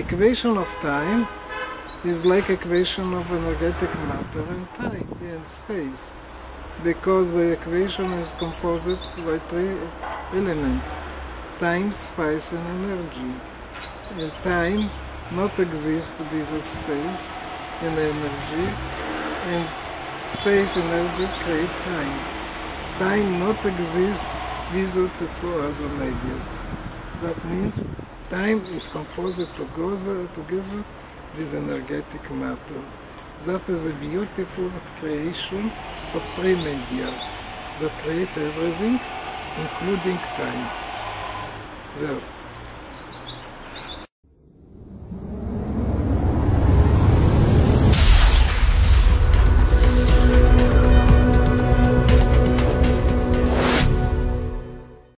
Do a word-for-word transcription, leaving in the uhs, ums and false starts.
equation of time is like equation of energetic matter and time and space, because the equation is composed by three elements: time, space, and energy. And time not exist without space and energy, and space and energy create time. Time not exist without the two other medias. That means time is composed together, together with energetic matter. That is a beautiful creation of three media that create everything, including time. There.